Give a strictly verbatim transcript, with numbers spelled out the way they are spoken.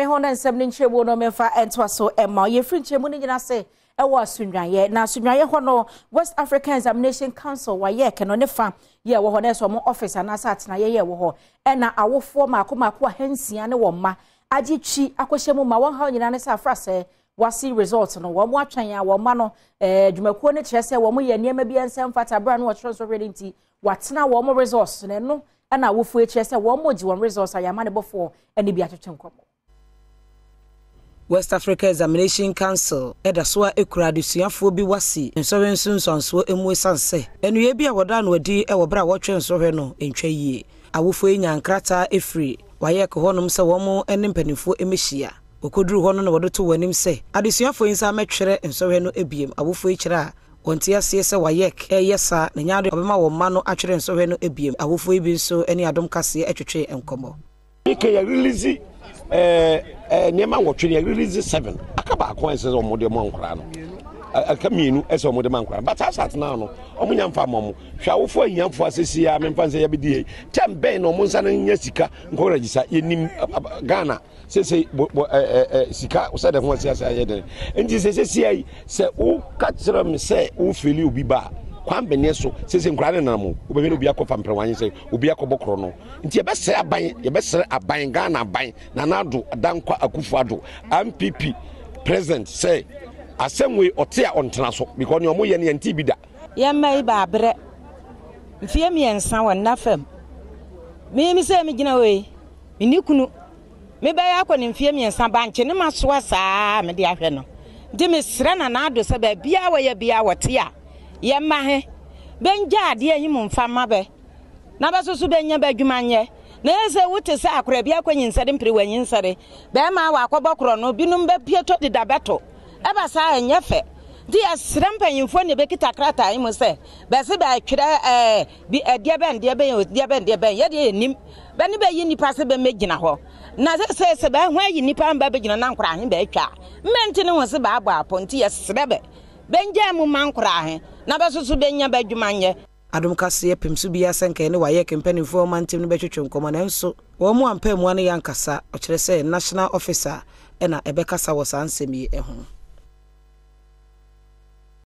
me ho na nsem ne nchebo no mefa entwa so ema ye free nchemu ne nyina se e wo asunwaye na asunwaye ho no West African Examination Council wa ye ke no ne fa ye wo ho na so mo officer na sa atena ye ye wo ho e na awofo maako maako ahansia ne wo ma agichi akohyemu ma won ha nyina ne sa fra se WASSCE results no wo mo atwan ya wo ma no eh dwumakuo ne kire se wo mo ye niema bi ensem fata bra no wo tro so ready nti watena wo mo results ne no e na awofo e kire se wo mo gi won results ayama ne bofo ene bi atwetwe nkomo. West Africa Examination Council eda so a ekura desuafo bi WASSCE nsowe nsonso emu sanse enuye bi a woda no adi e wo bra wo twe nsowe no entwa yie awofo enya nkrata efri waye ko honom se wo mo ene mpanifo emehia okoduru hono no wodoto wanim se adesuafo insa metwere nsowe no ebiem awofo ekira a wonte ase se waye e yesa na nyaade obema wo ma no atwere nsowe no ebiem awofo ibi nso ene Adom Kasee etwetwe enkomo ike ya release eh eh niema wotwe ya release seven akaba akwan se omode mo ankora no aka mienu ese omode mo ankora but asat na no omunya mfa momo hwawofo ahiamfo asesi ya memfanse ya bidie tem ben no monsa na nya sika nko register yenim Ghana sese sika usade ho asiasa yede nti sese sai se o katira me se o feli obi ba kwambene so sese nkrane na mo obehwe obi akọ pamprewanye se obi akọbọkro no nti ye besere aban ye besere aban Ghana aban na nado adankwa akufu ado M P P president say asemwe ote a ontena so because no mo ye ne nti bida ye mai ba bre mfie miensa won nafam me mi se mi gina we ni kunu me ba ya kwani mfie miensa banche ne masoa saa me de ahwe no de me sre na nado se ba bia wa ye bia wote a ye mahe benja ade ehim mfama be na besusu benya badwumanye na ese wote se akora bia kwanyinsa de mpre wanyinsa de be ma wa akobokro no binum be pieto de dabeto e ba sa enyefe di asrempanyimfo ne be kita krata imo se be se ba twere eh bi ade be ande be ade be ande be ye de enim be ne be yi nipa se be megina ho na se se ba hwa yi nipa mba be gina na nkora he be atwa menti ne ho se ba abo aponti ye srebe benja mu mankora he na besusu benya badwumanye. Adom Kasee pemsu bia senke ne waye kempanifo mantim no betwetwe nkomo na nso wo mu ampamu ane yankasa o kire se national officer ena ebekasa wo sansemi ehun.